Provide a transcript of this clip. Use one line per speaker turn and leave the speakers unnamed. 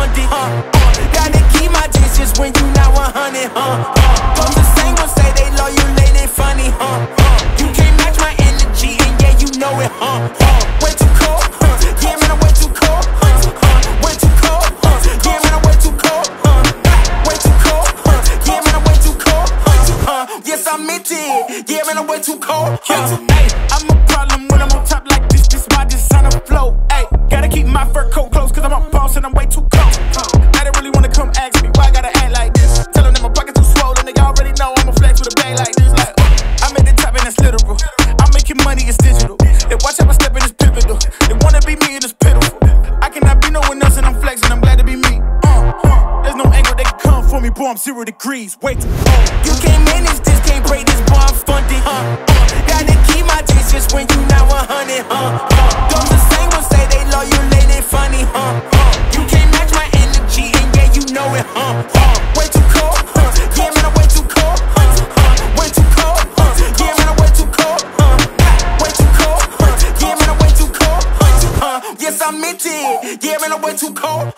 funded, gotta keep my distance when you not 100, Those the same ones say they love you, they funny, You can't match my energy, and yeah, you know it, Way too cold, yeah, man, I'm way too cold, Way too cold, yeah, man, I'm way too cold, Way too cold, yeah, man, I'm way too cold, Yes, I meant it, yeah, man, I'm way too cold, I'm a problem when I'm on top like this, my designer flow, gotta keep my fur coat close, cause I'm a boss and I'm way too cold, I didn't really wanna come ask me why I gotta act like this, tell them that my pocket too swollen, they already know I'm a flex with a bag like this, like, I'm at the top and that's literal, I'm making money, it's digital, they watch how I step in, it's pivotal, they wanna be me and it's pitiful, I cannot be no one else and I'm flexing, I'm glad to be me, there's no angle that can come for me, boy, I'm 0 degrees, way too cold. You can't manage this, can't break this, boy, I'm funded, gotta keep my distance when you not 100, Those the same ones say they love you, they funny, You can't match my energy, and yeah, you know it, Way too cold, yeah, man, I'm way too cold, Way too cold, yeah, man, I'm way too cold, Way too cold, yeah, man, I'm way too cold, Yes, I meant it, yeah, man, I'm way too cold.